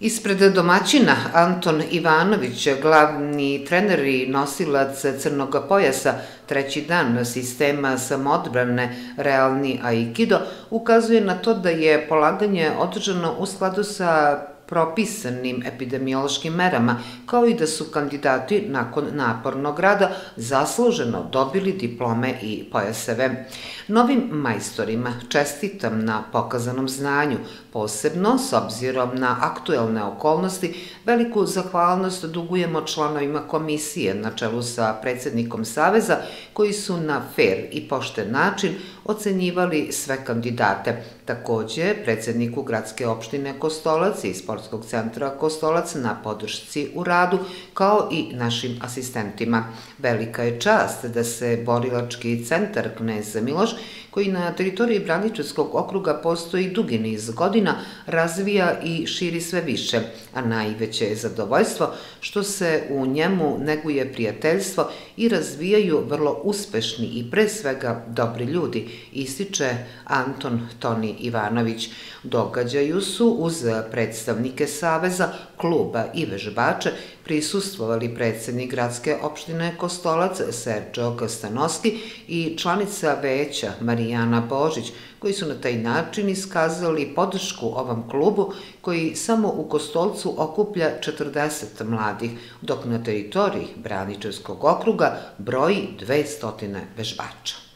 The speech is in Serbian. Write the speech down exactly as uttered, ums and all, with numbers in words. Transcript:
Ispred domaćina Anton Ivanović, glavni trener i nosilac crnog pojasa, treći dan sistema samoodbrane Realni Aikido, ukazuje na to da je polaganje održano u skladu sa propisanim epidemiološkim merama, kao i da su kandidati nakon napornog rada zasluženo dobili diplome i pojaseve. Novim majstorima čestitam na pokazanom znanju, posebno s obzirom na aktuelne okolnosti. Veliku zahvalnost dugujemo članovima komisije na čelu sa predsednikom Saveza, koji su na fer i pošten način ocenjivali sve kandidate. Takođe, predsedniku gradske opštine Kostolac i Sportskog centra Kostolac na podršci u radu, kao i našim asistentima. Velika je čast da se borilački centar Knez Miloš, koji na teritoriji Braničevskog okruga postoji dugi niz godina, razvija i širi sve više, a najveće je zadovoljstvo što se u njemu neguje prijateljstvo i razvijaju vrlo uspešni i pre svega dobri ljudi, ističe Anton Toni Ivanović. Događaju su uz predstavnike Saveza, kluba i vežbače prisustvovali predsednik gradske opštine Kostolac Serđo Stanoski i članica veća Marijana Božić, koji su na taj način iskazali podršku ovom klubu koji samo u Kostolcu okuplja četrdeset mladih, dok na teritoriji Braničevskog okruga broji dvesta vežbača.